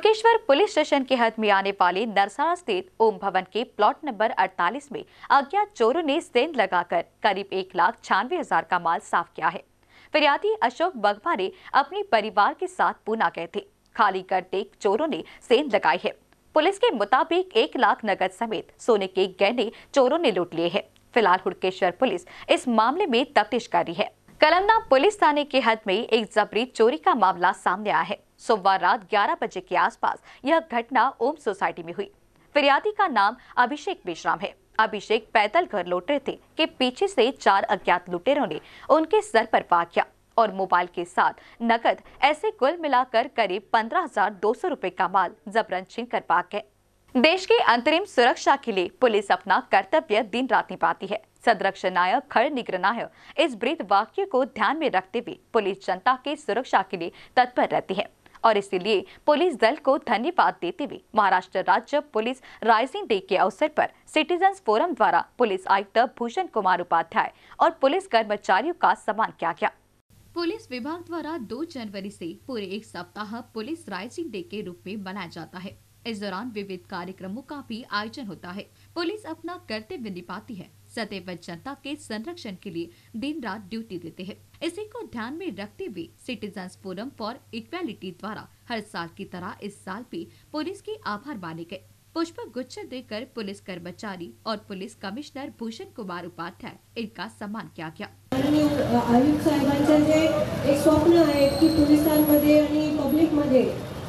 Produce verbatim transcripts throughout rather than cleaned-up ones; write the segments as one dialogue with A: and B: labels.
A: Hudkeshwar police station के हद में आने वाले नरसाड़ा स्थित ओम भवन के प्लॉट नंबर अड़तालीस में अज्ञात चोरों ने सेंध लगाकर करीब एक लाख छियानवे हजार का माल साफ किया है। फिरियादी अशोक बगमा ने अपने परिवार के साथ पूना गए थे। खाली करते चोरों ने सेंध लगाई है। पुलिस के मुताबिक एक लाख नकद समेत सोने के गहने चोरों ने लूट लिए हैं। फिलहाल हुड़केश्वर पुलिस इस मामले में तफ्तीश कर रही है। कलमना पुलिस थाने के हद में एक जबरी चोरी का मामला सामने आया है। सोमवार रात ग्यारह बजे के आसपास यह घटना ओम सोसाइटी में हुई। फिरियादी का नाम अभिषेक मेश्राम है। अभिषेक पैदल घर लौट रहे थे कि पीछे से चार अज्ञात लुटेरों ने उनके सर पर वार किया और मोबाइल के साथ नकद ऐसे कुल मिलाकर करीब पंद्रह हजार दो सौ रूपए का माल जबरन छीन कर भाग गए। देश की अंतरिम सुरक्षा के लिए पुलिस अपना कर्तव्य दिन रात निभाती है। सदरक्षक नायक खड़ निग्रनायक इस वृद्ध वाक्य को ध्यान में रखते हुए पुलिस जनता की सुरक्षा के लिए तत्पर रहती है और इसीलिए पुलिस दल को धन्यवाद देते हुए महाराष्ट्र राज्य पुलिस राइजिंग डे के अवसर पर सिटीजन्स फोरम द्वारा पुलिस आयुक्त भूषण कुमार उपाध्याय और पुलिस कर्मचारियों का सम्मान किया गया।
B: पुलिस विभाग द्वारा दो जनवरी से पूरे एक सप्ताह पुलिस राइजिंग डे के रूप में मनाया जाता है। इस दौरान विविध कार्यक्रमों का भी आयोजन होता है। पुलिस अपना कर्तव्य निभाती है, सदैव जनता के संरक्षण के लिए दिन रात ड्यूटी देते हैं। इसी को ध्यान में रखते हुए सिटीजन्स फोरम फॉर इक्वालिटी द्वारा हर साल की तरह इस साल भी पुलिस के आभार माने गए। पुष्प गुच्छ देकर पुलिस कर्मचारी और पुलिस कमिश्नर भूषण कुमार उपाध्याय इनका सम्मान किया गया।
C: आयुक्त साहेबांचे जे एक स्वप्न आहे की पोलिसांमध्ये आणि पब्लिकमध्ये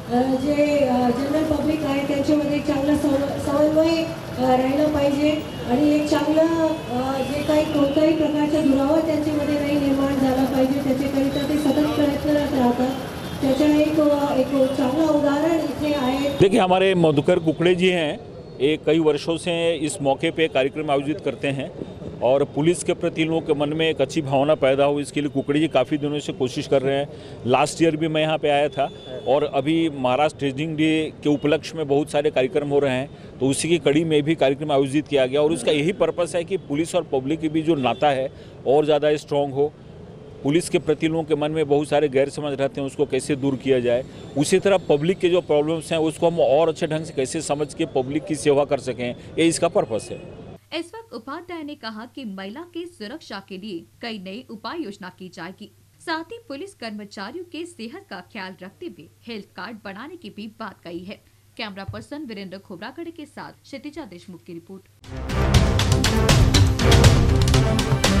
C: जे जनरल पब्लिक आहे त्यांच्यामध्ये चांगला समन्वय राहिला पाहिजे आणि एक चांगलं जे काही कोणत्याही प्रकारचा दुरावा त्यांच्यामध्ये नाही निर्माण झाला पाहिजे त्याच्याकरिता ते सतत प्रयत्नरत राहतात। त्याचा एक एक चांगला उदाहरण इथे आहे।
D: देखिए, हमारे मधुकर कुकड़े जी हैं, ये कई वर्षों से इस मौके पे कार्यक्रम आयोजित करते हैं और पुलिस के प्रति लोगों के मन में एक अच्छी भावना पैदा हो, इसके लिए कुकड़ी जी काफ़ी दिनों से कोशिश कर रहे हैं। लास्ट ईयर भी मैं यहाँ पे आया था और अभी महाराष्ट्र राइजिंग डे के उपलक्ष्य में बहुत सारे कार्यक्रम हो रहे हैं, तो उसी की कड़ी में भी कार्यक्रम आयोजित किया गया और उसका यही पर्पस है कि पुलिस और पब्लिक के बीच जो नाता है और ज़्यादा स्ट्रॉन्ग हो। पुलिस के प्रति लोगों के मन में बहुत सारे गैर समझ रहते हैं, उसको कैसे दूर किया जाए। उसी तरह पब्लिक के जो प्रॉब्लम्स हैं उसको हम और अच्छे ढंग से कैसे समझ के पब्लिक की सेवा कर सकें, ये इसका पर्पस है।
B: इस वक्त उपाध्याय ने कहा कि महिला की सुरक्षा के लिए कई नई उपाय योजना की जाएगी। साथ ही पुलिस कर्मचारियों के सेहत का ख्याल रखते हुए हेल्थ कार्ड बनाने की भी बात कही है। कैमरा पर्सन वीरेंद्र खोबरागढ़ के साथ क्षितिजा देशमुख की रिपोर्ट।